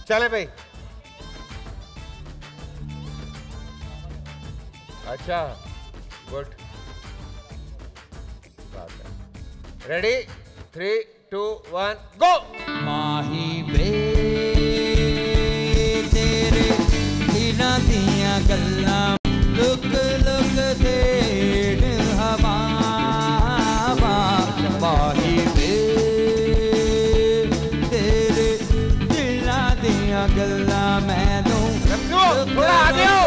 चले भाई। अच्छा गुड बात है। रेडी 3 2 1 गो। माही बे तेरे दिलां दियां गल्लां लुक लुक देण हवा माही बे तेरे दिलां दियां गल्लां मैनूं थोड़ा आगे आओ।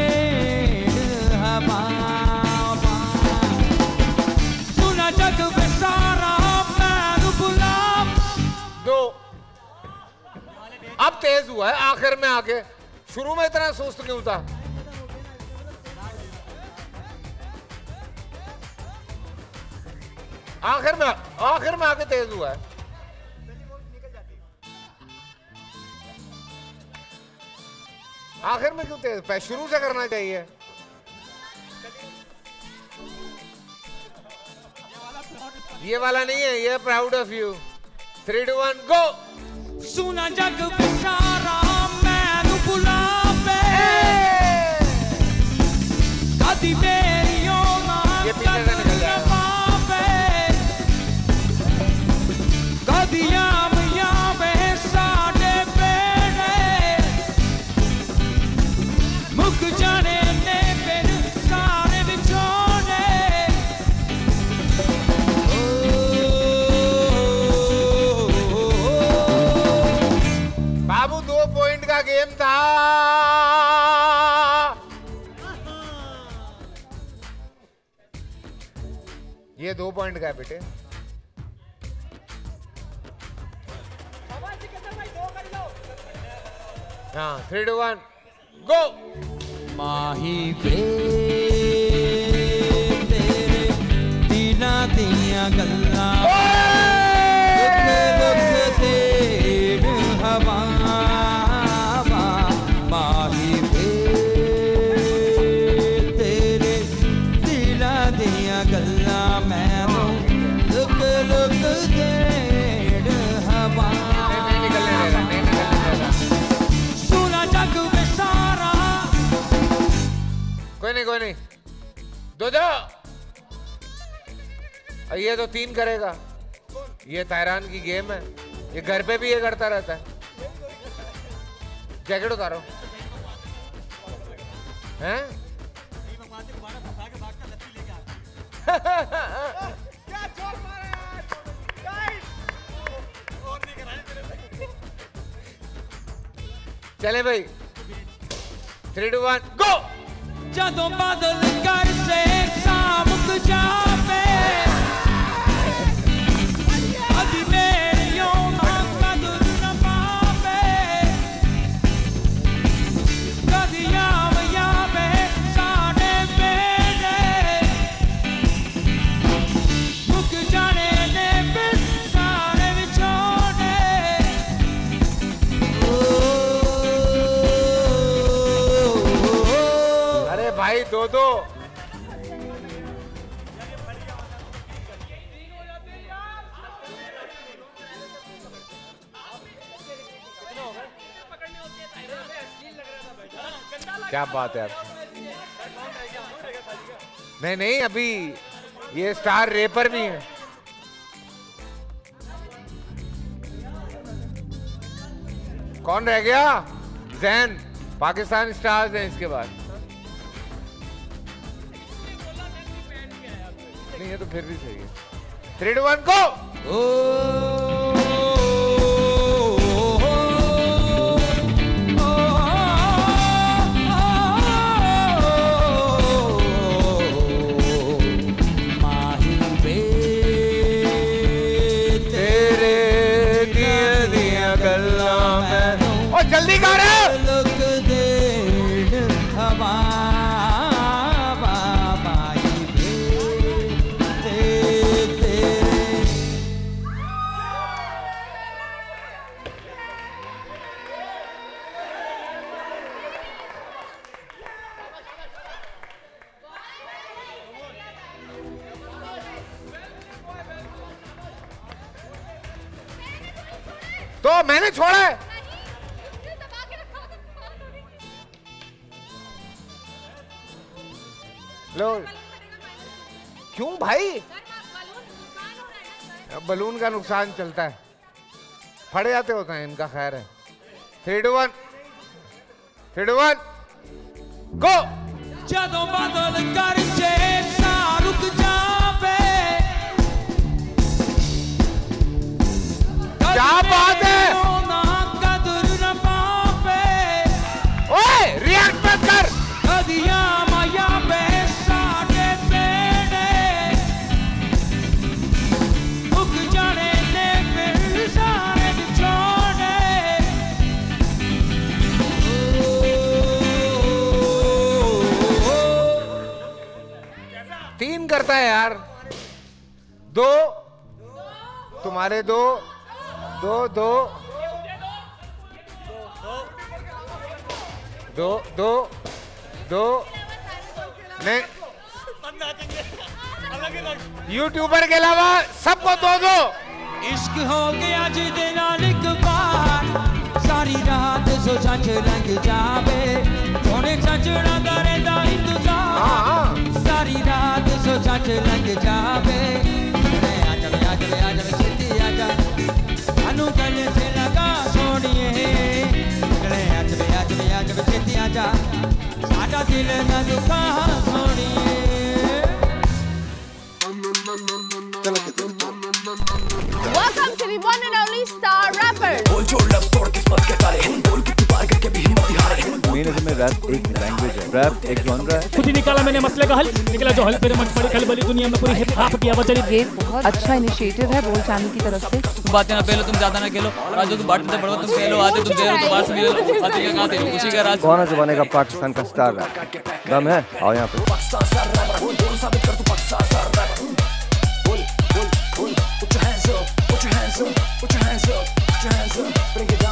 सुना जग में सारा मैनू बुला। दो अब तेज हुआ है आखिर में आके, शुरू में इतना सुस्त क्यों था? आखिर में आके तेज हुआ है। आखिर में क्यों तेज? शुरू से करना चाहिए। ये वाला नहीं है, ये प्राउड ऑफ यू। 3 2 1 गो। सुना जग सारा मैनू बुलावे कदी मेरियों ये पीछे से निकल जाएगा। कदी आम यावे साडे पेड़े मुक जाने ने फिर सारे विछोड़े। बाबू 2 पॉइंट का गेम था। ये 2 पॉइंट का है बेटे। हाँ 3 2 1 गो। माही बे तेरे दिलां दियां गल्लां लुक लुक देण हवा माही बे तेरे दिलां दियां गल्लां मैनूं लुक लुक देण हवा। नहीं निकलने देगा, नहीं निकलने देगा। सुना जग में सारा। कोई नहीं दो ये तो 3 करेगा। ये तैरान की गेम है, ये घर पे भी ये करता रहता है। जैकेट उतारो हैं? चले भाई 3 2 1 गो। जदों बादल कर से सामुक जावे अभी मेरियों कदर न पावे कदी आम यावे साडे पेड़े मुक जाने ने फिर सारे विछोड़े। अरे भाई 2 क्या बात है आप? नहीं अभी ये स्टार रेपर भी है। कौन रह गया? जैन। पाकिस्तान स्टार्स हैं इसके बाद। नहीं है तो फिर भी सही है। 3 2 1 गो। जल्दी कर लुक देण हवा बाबाई तेरे। तो मैंने छोड़ा है। लो। क्यों भाई? बलून का नुकसान चलता है, फट जाते होते हैं इनका। खैर है। 3 2 1 3 2 1 गो। ਜਦੋਂ ਬਾਦਲ ਗਰਜੇ ਸਾ ਰੁਕ ਜਾਵੇ। क्या बात है? ਨਾ ਕਦਰ ਨਾ ਪਾਵੇ। ओए रिएक्ट मत कर। ਕਦੀਆਂ ਮਾਇਆ ਵੇ ਸਾਡੇ ਪੇੜੇ। ਮੁੱਕ ਜਾਣੇ ਨੇ ਫਿਰ ਸਾਰੇ ਵਿਛੋੜੇ। 3 करता है यार। 2 तुम्हारे 2 2 2 2 2 2 नहीं, यूट्यूबर के अलावा सबको 2 2। इश्क हो गया जिदे नाल एक बार सारी रात सोचा च लंघ जावे। सोने सजना करेंदा इंतजार सारी रात सोचा च लंघ जावे। आजा छेती आजा अनु गले से लगा सोनिए। आजा छेती आजा साडा दिल ना दुखा सोनिए। Welcome to the one and only Star Rapper. मेन में रैप एक लैंग्वेज है, रैप एक जॉनरा है। खुद ही निकाला मैंने मसले का हल, निकला जो हल पे मच पड़ी खलबली दुनिया में पूरी हिप हॉप की आवाज चली। ये बहुत अच्छा इनिशिएटिव है बोल चैनल की तरफ से। बातें ना पहले तुम ज्यादा ना खेलो, राजू तुम बांटते पड़ो, तुम पहलो आते तुम देरो तो बात सुन लो, आते क्या कहते हो उसी का राज। कौन है जमाने का पाकिस्तान का स्टार रैप? दम है, आओ यहाँ पे। Put your hands up, put your hands up, put your hands up, put your hands up, bring it down.